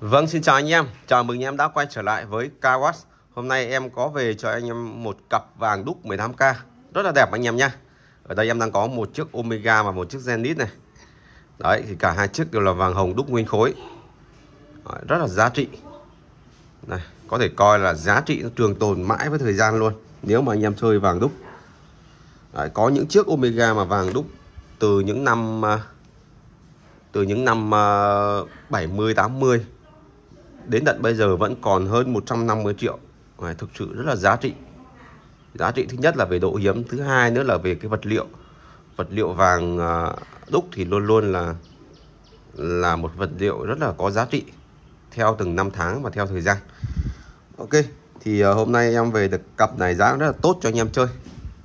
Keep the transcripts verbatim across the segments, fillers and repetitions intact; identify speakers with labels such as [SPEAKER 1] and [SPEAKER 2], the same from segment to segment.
[SPEAKER 1] Vâng, xin chào anh em, chào mừng anh em đã quay trở lại với Kawatch. Hôm nay em có về cho anh em một cặp vàng đúc mười tám K rất là đẹp anh em nhé. Ở đây em đang có một chiếc Omega và một chiếc Zenith này. Đấy, thì cả hai chiếc đều là vàng hồng đúc nguyên khối. Đấy, rất là giá trị. Này, có thể coi là giá trị nó trường tồn mãi với thời gian luôn nếu mà anh em chơi vàng đúc. Đấy, có những chiếc Omega mà vàng đúc từ những năm từ những năm bảy mươi tám mươi đến tận bây giờ vẫn còn hơn một trăm năm mươi triệu. Đấy, thực sự rất là giá trị. Giá trị thứ nhất là về độ hiếm, thứ hai nữa là về cái vật liệu. Vật liệu vàng đúc thì luôn luôn là là một vật liệu rất là có giá trị theo từng năm tháng và theo thời gian. Ok, thì hôm nay em về được cặp này giá rất là tốt cho anh em chơi.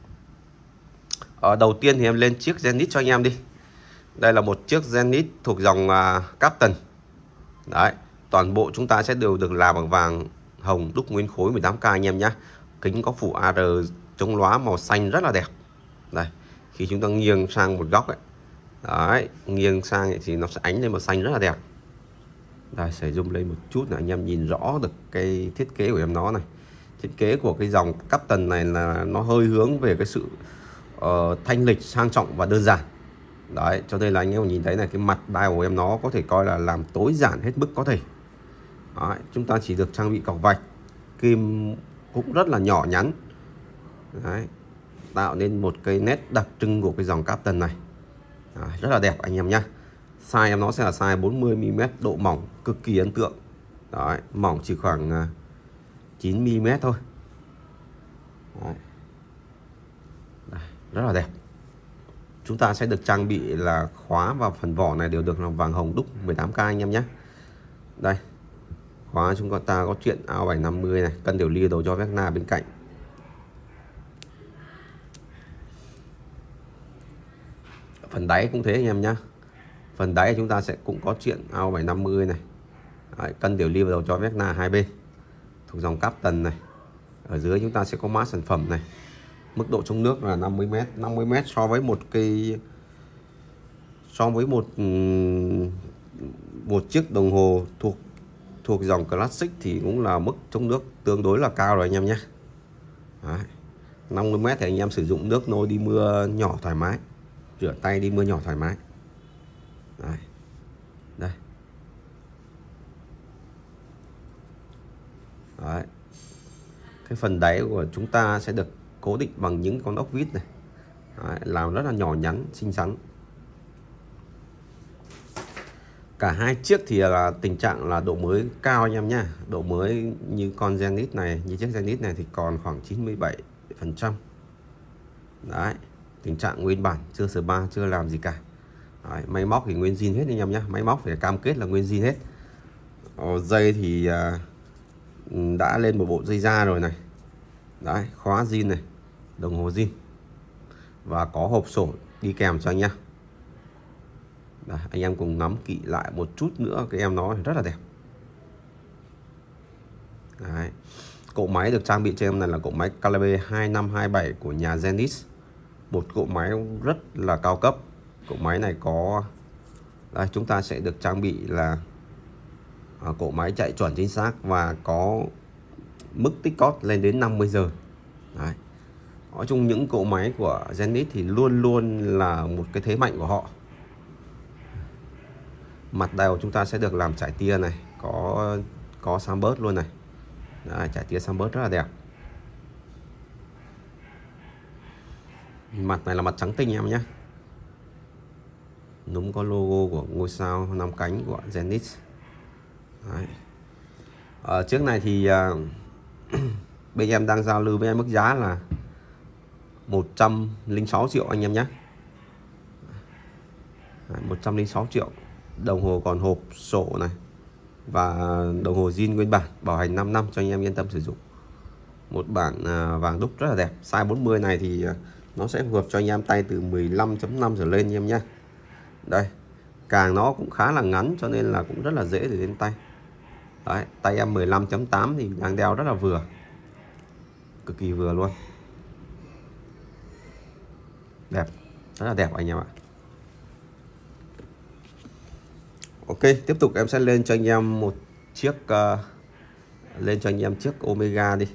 [SPEAKER 1] Ở đầu tiên thì em lên chiếc Zenith cho anh em đi. Đây là một chiếc Zenith thuộc dòng uh, Captain. Đấy, toàn bộ chúng ta sẽ đều được làm bằng vàng hồng đúc nguyên khối mười tám K anh em nhé. Kính có phủ a rờ chống lóa màu xanh rất là đẹp. Đây, khi chúng ta nghiêng sang một góc ấy, đấy, nghiêng sang ấy thì nó sẽ ánh lên màu xanh rất là đẹp. Đây, sẽ zoom lên một chút là anh em nhìn rõ được cái thiết kế của em nó này. Thiết kế của cái dòng Captain này là nó hơi hướng về cái sự uh, thanh lịch, sang trọng và đơn giản. Đấy, cho nên là anh em nhìn thấy này, cái mặt đai của em nó có thể coi là làm tối giản hết mức có thể. Đấy, chúng ta chỉ được trang bị cọc vạch, kim cũng rất là nhỏ nhắn. Đấy, tạo nên một cái nét đặc trưng của cái dòng Captain này. Đấy, rất là đẹp anh em nhé. Size em nó sẽ là size bốn mươi mi li mét, độ mỏng cực kỳ ấn tượng. Đấy, mỏng chỉ khoảng chín mi li mét thôi. Đấy. Đây, rất là đẹp. Chúng ta sẽ được trang bị là khóa và phần vỏ này đều được làm vàng hồng đúc mười tám K anh em nhé. Đây, khóa chúng ta có chuyện áo bảy năm mươi này, cân đều lia đầu cho Vecna bên cạnh. Phần đáy cũng thế anh em nhé. Phần đáy chúng ta sẽ cũng có chuyện áo bảy năm mươi này. Đấy, cân đều lia đầu cho Vecna hai bên. Thuộc dòng Captain này. Ở dưới chúng ta sẽ có mã sản phẩm này. Mức độ chống nước là năm mươi mét. năm mươi mét so với một cái so với một một chiếc đồng hồ thuộc thuộc dòng Classic thì cũng là mức chống nước tương đối là cao rồi anh em nhé. Đấy. năm mươi mét thì anh em sử dụng nước nôi đi mưa nhỏ thoải mái, rửa tay đi mưa nhỏ thoải mái. Đấy. Đây. Đấy. Cái phần đáy của chúng ta sẽ được cố định bằng những con ốc vít này. Đấy, làm rất là nhỏ nhắn, xinh xắn. Cả hai chiếc thì là tình trạng là độ mới cao anh em nhé. Độ mới như con Zenith này, như chiếc Zenith này thì còn khoảng chín mươi bảy phần trăm. Đấy, tình trạng nguyên bản, chưa spa, chưa làm gì cả. Đấy, máy móc thì nguyên zin hết anh em nhé. Máy móc phải cam kết là nguyên zin hết. Ờ, dây thì uh, đã lên một bộ dây da rồi này. Đấy, khóa zin này, đồng hồ zin. Và có hộp sổ đi kèm cho anh nhé. Đây, anh em cùng ngắm kỹ lại một chút nữa, cái em nó rất là đẹp. Đấy. Cỗ máy được trang bị cho em này là cỗ máy Calibre hai năm hai bảy của nhà Zenith. Một cỗ máy rất là cao cấp. Cỗ máy này có đây, chúng ta sẽ được trang bị là à, cỗ máy chạy chuẩn chính xác và có mức tích cót lên đến năm mươi giờ. Đấy. Nói chung những cỗ máy của Zenith thì luôn luôn là một cái thế mạnh của họ. Mặt đầu chúng ta sẽ được làm trải tia này, có có sunburst luôn này. Đấy, trải tia sunburst rất là đẹp. Mặt này là mặt trắng tinh em nhé. Núm có logo của ngôi sao năm cánh của Zenith. Đấy. Ở chiếc này thì uh, bên em đang giao lưu với em mức giá là một trăm lẻ sáu triệu anh em nhé. Đấy, một trăm lẻ sáu triệu. Đồng hồ còn hộp sổ này và đồng hồ zin nguyên bản, bảo hành năm năm cho anh em yên tâm sử dụng. Một bản uh, vàng đúc rất là đẹp. Size bốn mươi này thì uh, nó sẽ phù hợp cho anh em tay từ mười lăm chấm năm trở lên anh em nhé. Đây, càng nó cũng khá là ngắn cho nên là cũng rất là dễ để đến tay. Đấy, tay em mười lăm chấm tám thì đang đeo rất là vừa, cực kỳ vừa luôn. Đẹp, rất là đẹp anh em ạ. Ok, tiếp tục em sẽ lên cho anh em một chiếc uh, lên cho anh em chiếc Omega đi.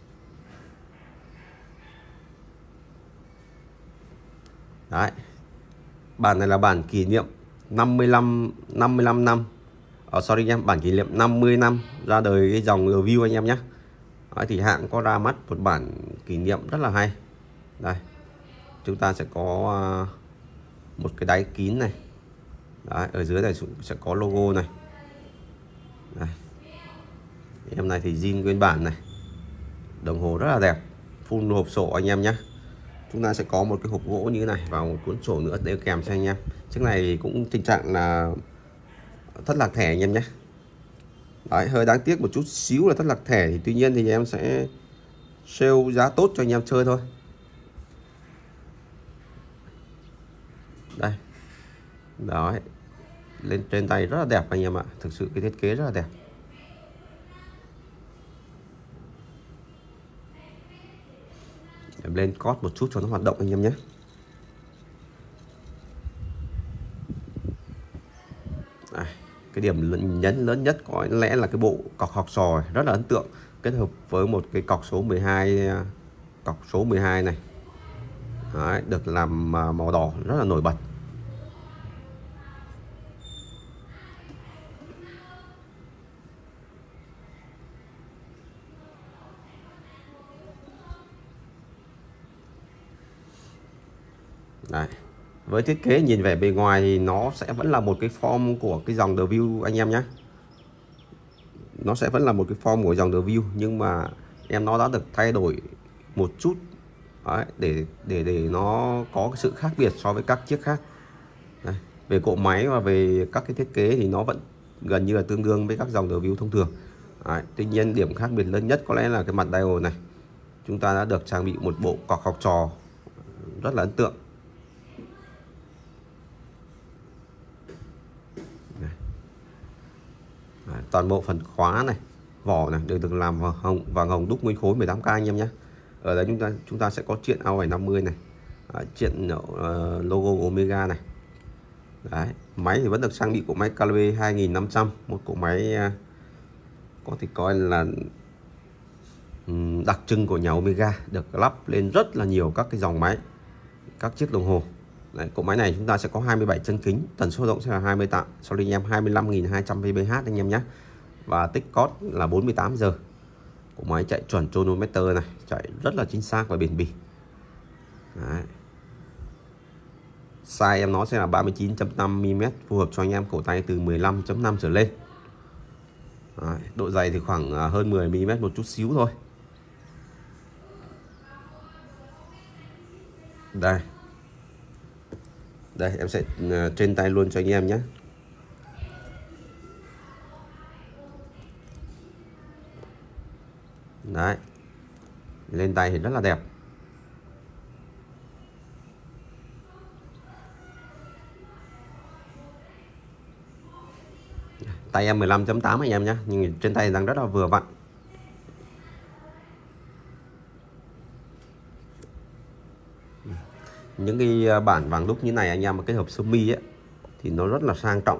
[SPEAKER 1] Đấy, bản này là bản kỷ niệm năm mươi lăm năm, oh, sorry em, bản kỷ niệm năm mươi năm ra đời cái dòng review anh em nhé. Đấy, thì hãng có ra mắt một bản kỷ niệm rất là hay. Đây, chúng ta sẽ có uh, một cái đáy kín này. Đấy, ở dưới này sẽ có logo này. Đây. Em này thì zin nguyên bản này. Đồng hồ rất là đẹp, full hộp sổ anh em nhé. Chúng ta sẽ có một cái hộp gỗ như thế này và một cuốn sổ nữa để kèm cho anh em. Chiếc này cũng tình trạng là thất lạc thẻ anh em nhé. Đấy, hơi đáng tiếc một chút xíu là thất lạc thẻ, thì tuy nhiên thì em sẽ sale giá tốt cho anh em chơi thôi. Đây. Đấy. Lên trên tay rất là đẹp anh em ạ. Thực sự cái thiết kế rất là đẹp. Em lên code một chút cho nó hoạt động anh em nhé. Đây, cái điểm nhấn lớn nhất có lẽ là cái bộ cọc học sò rất là ấn tượng, kết hợp với một cái cọc số mười hai, cọc số mười hai này. Đấy, được làm màu đỏ rất là nổi bật. Đấy. Với thiết kế nhìn vẻ bề ngoài thì nó sẽ vẫn là một cái form của cái dòng The View anh em nhé. Nó sẽ vẫn là một cái form của dòng The View, nhưng mà em nó đã được thay đổi một chút. Đấy, để để để nó có cái sự khác biệt so với các chiếc khác. Đây, về cỗ máy và về các cái thiết kế thì nó vẫn gần như là tương đương với các dòng The View thông thường. Đấy, tuy nhiên điểm khác biệt lớn nhất có lẽ là cái mặt dial này. Chúng ta đã được trang bị một bộ cọc học trò rất là ấn tượng. Đấy, toàn bộ phần khóa này, vỏ này đều được làm vàng hồng, vàng hồng đúc nguyên khối mười tám K anh em nhé. Ở đây chúng ta chúng ta sẽ có chuyện A bảy năm mươi này, đấy, chuyện uh, logo Omega này. Đấy, máy thì vẫn được trang bị của máy ca bê hai nghìn năm trăm, một cỗ máy uh, có thể coi là um, đặc trưng của nhà Omega, được lắp lên rất là nhiều các cái dòng máy, các chiếc đồng hồ. Đấy, cỗ máy này chúng ta sẽ có hai mươi bảy chân kính, tần số động sẽ là hai mươi tạ, sorry anh em, hai mươi lăm nghìn hai trăm vê bê hát anh em nhé. Và tích cót là bốn mươi tám giờ. Cỗ máy chạy chuẩn chronometer này, chạy rất là chính xác và bền bỉ. Đấy. Size em nó sẽ là ba mươi chín chấm năm mi li mét, phù hợp cho anh em cổ tay từ mười lăm chấm năm trở lên. Đấy, độ dày thì khoảng hơn mười mi li mét một chút xíu thôi. Đây. Đây em sẽ trên tay luôn cho anh em nhé. Đấy, lên tay thì rất là đẹp. Tay em mười lăm chấm tám anh em nhé, nhưng trên tay đang rất là vừa vặn. Những cái bản vàng đúc như này anh em mà kết hợp sơ mi ấy thì nó rất là sang trọng.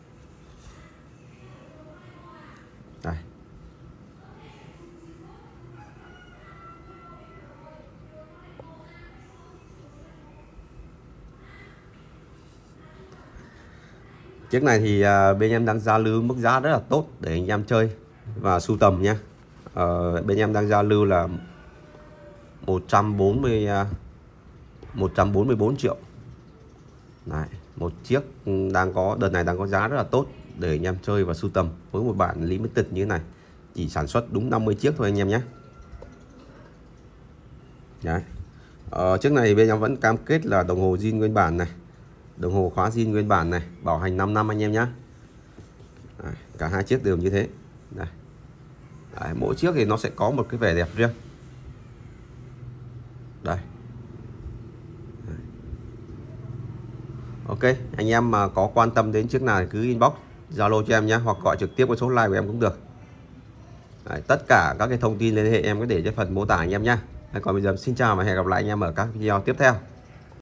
[SPEAKER 1] Đây. Chiếc này thì bên em đang giao lưu mức giá rất là tốt để anh em chơi và sưu tầm nha. Ờ, bên em đang giao lưu là một trăm bốn mươi một trăm bốn mươi bốn triệu. Đấy, một chiếc đang có đợt này đang có giá rất là tốt để anh em chơi và sưu tầm với một bản limited như thế này. Chỉ sản xuất đúng năm mươi chiếc thôi anh em nhé. Đấy. Ờ, chiếc này bên em vẫn cam kết là đồng hồ zin nguyên bản này, đồng hồ khóa zin nguyên bản này, bảo hành năm năm anh em nhé. Đấy, cả hai chiếc đều như thế. Đây. Đấy, mỗi chiếc thì nó sẽ có một cái vẻ đẹp riêng. Đây. Đấy. Ok, anh em mà có quan tâm đến chiếc nào thì cứ inbox Zalo cho em nhé, hoặc gọi trực tiếp qua số line của em cũng được. Đấy, tất cả các cái thông tin liên hệ em có để cho phần mô tả anh em nhé. Còn bây giờ xin chào và hẹn gặp lại anh em ở các video tiếp theo.